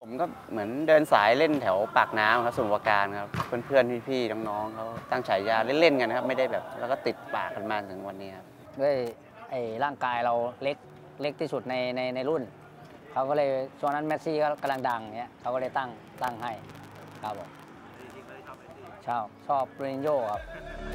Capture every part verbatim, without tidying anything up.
ผมก็เหมือนเดินสายเล่นแถวปากน้ำครับสมุทรปราการครับเพื่อนๆพี่ๆน้องๆเขาตั้งฉายาเล่นๆกันนะครับไม่ได้แบบแล้วก็ติดปากกันมาถึงวันนี้ครับด้วยไอ้ร่างกายเราเล็กเล็กที่สุดในในในรุ่นเขาก็เลยช่วงนั้นเมสซี่ก็กำลังดังเนี้ยเขาก็เลยตั้งตั้งให้ครับผมชอบชอบโรนัลโญ่ครับ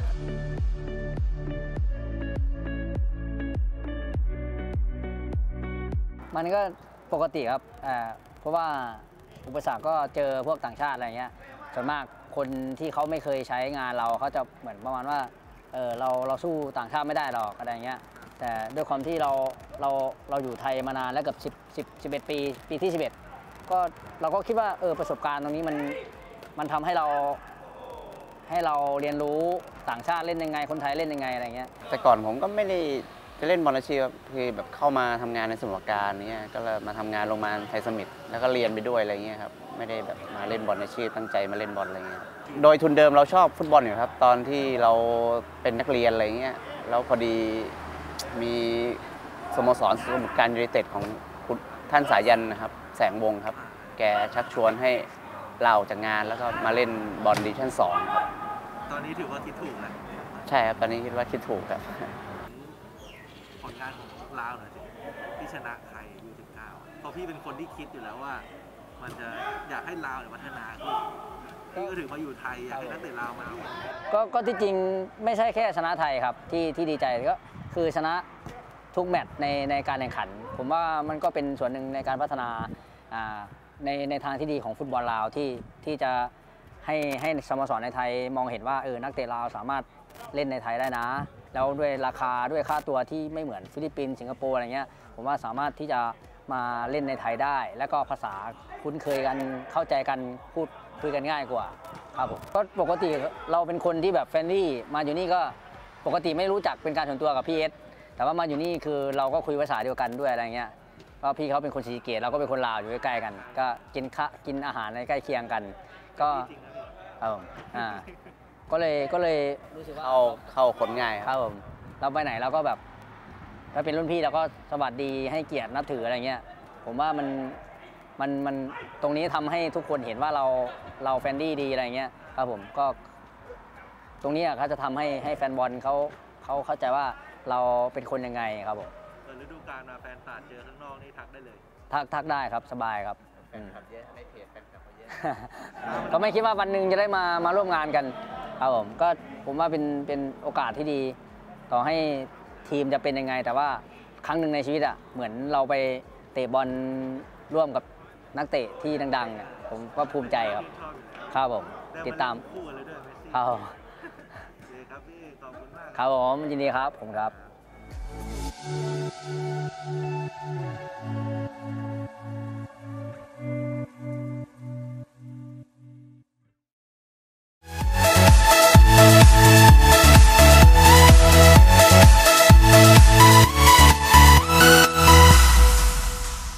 มันก็ปกติครับอ่าเพราะว่าอุปสรรคก็เจอพวกต่างชาติอะไรเงี้ยส่วนมากคนที่เขาไม่เคยใช้งานเราเขาจะเหมือนประมาณว่าเออเราเราสู้ต่างชาติไม่ได้หรอกอะไรเงี้ยแต่ด้วยความที่เราเราเราอยู่ไทยมานานแล้วเกือบสิบ สิบ สิบเอ็ดปีปีที่สิบเอ็ดก็เราก็คิดว่าเออประสบการณ์ตรงนี้มันมันทำให้เราให้เราเรียนรู้ต่างชาติเล่นยังไงคนไทยเล่นยังไงอะไรเงี้ยแต่ก่อนผมก็ไม่ได้จะเล่นบอลอาชีพคือแบบเข้ามาทำงานในสมุทรปราการนี้ก็เลยมาทำงานโรงพยาบาลไทยสมิธแล้วก็เรียนไปด้วยอะไรเงี้ยครับไม่ได้แบบมาเล่นบอลอาชีพตั้งใจมาเล่นบอลอะไรเงี้ยโดยทุนเดิมเราชอบฟุตบอลอยู่ครับตอนที่เราเป็นนักเรียนอะไรเงี้ยแล้วพอดีมีสโมสรสมุทรปราการยูไนเต็ดของท่านสายันนะครับแสงวงครับแกชักชวนให้เราจากงานแล้วก็มาเล่นบอลดิวิชั่นสองครับตอนนี้ถือว่าคิดถูกนะใช่ครับตอนนี้คิดว่าคิดถูกครับผลงานของลาวหน่อยสิที่ชนะใครยูสิบเก้าเพราะพี่เป็นคนที่คิดอยู่แล้วว่ามันจะอยากให้ลาวเนี่ยพัฒนาขึ้นพี่ก็ถือมาอยู่ไทยอยากให้นักเตะลาวมาก็ก็ที่จริงไม่ใช่แค่ชนะไทยครับที่ที่ดีใจก็คือชนะทุกแมตช์ในในการแข่งขันผมว่ามันก็เป็นส่วนหนึ่งในการพัฒนาในในทางที่ดีของฟุตบอลลาวที่ที่จะให้ให้สโมสรในไทยมองเห็นว่าเออนักเตะลาวสามารถเล่นในไทยได้นะแล้วด้วยราคาด้วยค่าตัวที่ไม่เหมือนฟิลิปปินส์สิงคโปร์อะไรเงี้ยผมว่าสามารถที่จะมาเล่นในไทยได้แล้วก็ภาษาคุ้นเคยกันเข้าใจกันพูดคุยกันง่ายกว่าครับผมก็ปกติเราเป็นคนที่แบบเฟรนลี่มาอยู่นี่ก็ปกติไม่รู้จักเป็นการส่วนตัวกับพี่เอสแต่ว่ามาอยู่นี่คือเราก็คุยภาษาเดียวกันด้วยอะไรเงี้ยก็พี่เขาเป็นคนศรีสะเกษเราก็เป็นคนลาวอยู่ใกล้ๆกันก็กินข้ากินอาหารในใกล้เคียงกันก็เอออ่าก็เลยก็เลยรู้สึกว่าเข้าเข้าคนง่ายครับผมเราไปไหนเราก็แบบถ้าเป็นรุ่นพี่เราก็สวัสดีให้เกียรตินับถืออะไรเงี้ยผมว่ามันมันมันตรงนี้ทำให้ทุกคนเห็นว่าเราเราแฟนดี้ดีอะไรเงี้ยครับผมก็ตรงนี้เขาจะทำให้ให้แฟนบอลเขาเขาเข้าใจว่าเราเป็นคนยังไงครับผมเปิดฤดูกาลมาแฟนตาเจอข้างนอกนี่ทักได้เลยทักทักได้ครับสบายครับแฟนคลับเยอะในเพจแฟนคลับเยอะก็ไม่คิดว่าวันหนึ่งจะได้มามาร่วมงานกันครับผมก็ผมว่าเป็นเป็นโอกาสที่ดีต่อให้ทีมจะเป็นยังไงแต่ว่าครั้งหนึ่งในชีวิตอ่ะเหมือนเราไปเตะบอลร่วมกับนักเตะที่ดังๆเนี่ยผมก็ภูมิใจครับครับผมติดตามครับครับพี่ขอบคุณมากครับผมยินดีครับผมครับ